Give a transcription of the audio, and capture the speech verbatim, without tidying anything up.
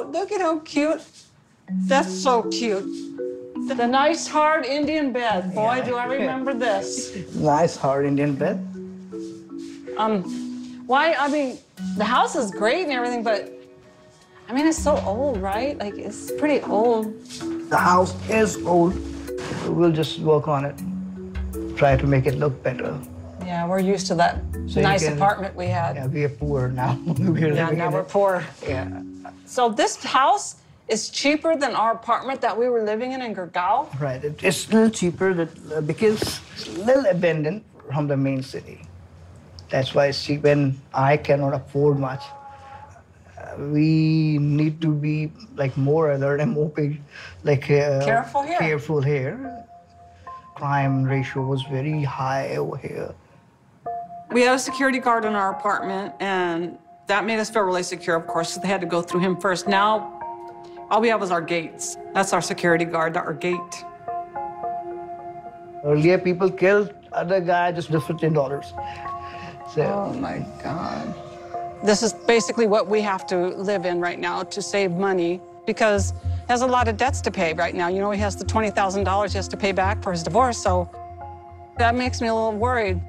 look at how cute. That's so cute. The nice hard Indian bed. Boy, yeah. Do I remember this. Nice hard Indian bed. Um, why, I mean, the house is great and everything, but I mean, it's so old, right? Like, it's pretty old. The house is old. We'll just work on it. Try to make it look better. Yeah, we're used to that so nice can, apartment we had. Yeah, we are poor now. we're yeah, now we're it. poor. Yeah. So this house is cheaper than our apartment that we were living in in Gurgaon? Right, it, it's a little cheaper that, uh, because it's a little abandoned from the main city. That's why it's cheap, and I cannot afford much. Uh, we need to be like more alert and more big, like uh, careful here. Careful here. Crime ratio was very high over here. We had a security guard in our apartment, and that made us feel really secure, of course, because they had to go through him first. Now, all we have is our gates. That's our security guard, our gate. Earlier, people killed other guy just for fifteen dollars. So. Oh, my God. This is basically what we have to live in right now to save money, because he has a lot of debts to pay right now. You know, he has the twenty thousand dollars he has to pay back for his divorce, so that makes me a little worried.